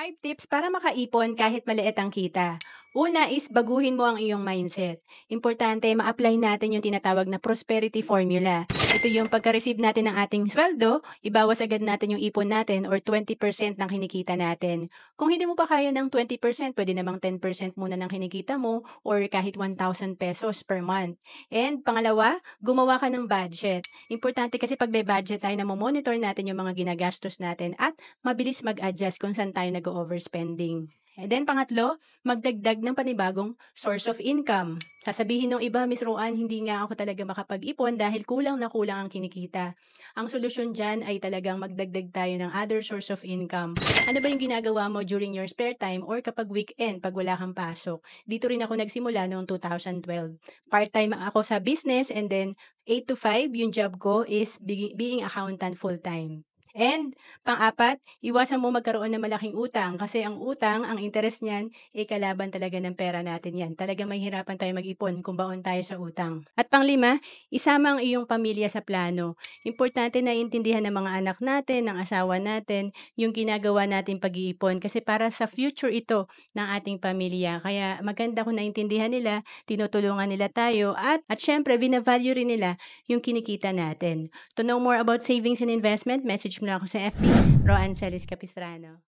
5 tips para makaipon kahit maliit ang kita. Una is baguhin mo ang iyong mindset. Importante ma-apply natin yung tinatawag na prosperity formula. Ito yung pagka-receive natin ng ating sweldo, ibawas agad natin yung ipon natin or 20% ng kinikita natin. Kung hindi mo pa kaya ng 20%, pwede namang 10% muna ng kinikita mo or kahit 1,000 pesos per month. And pangalawa, gumawa ka ng budget. Importante kasi pag may budget tayo na monitor natin yung mga ginagastos natin at mabilis mag-adjust kung saan tayo nag-overspending. And then pangatlo, magdagdag ng panibagong source of income. Sasabihin ng iba, Miss Roan, hindi nga ako talaga makapag-ipon dahil kulang na kulang ang kinikita. Ang solusyon dyan ay talagang magdagdag tayo ng other source of income. Ano ba yung ginagawa mo during your spare time or kapag weekend pag wala kang pasok? Dito rin ako nagsimula noong 2012. Part-time ako sa business and then 8 to 5 yung job ko is being accountant full-time. And pang-apat, iwasan mo magkaroon ng malaking utang kasi ang utang, ang interest niyan, kalaban talaga ng pera natin yan. Talagang mahihirapan tayo mag-ipon kung baon tayo sa utang. At pang-lima, isama ang iyong pamilya sa plano. Importante na intindihan ng mga anak natin, ng asawa natin, yung ginagawa natin pag-iipon kasi para sa future ito ng ating pamilya. Kaya maganda kung naintindihan nila, tinutulungan nila tayo at syempre, binavalue rin nila yung kinikita natin. To know more about savings and investment, message mo na ako sa FB, Roan Celis Capistrano.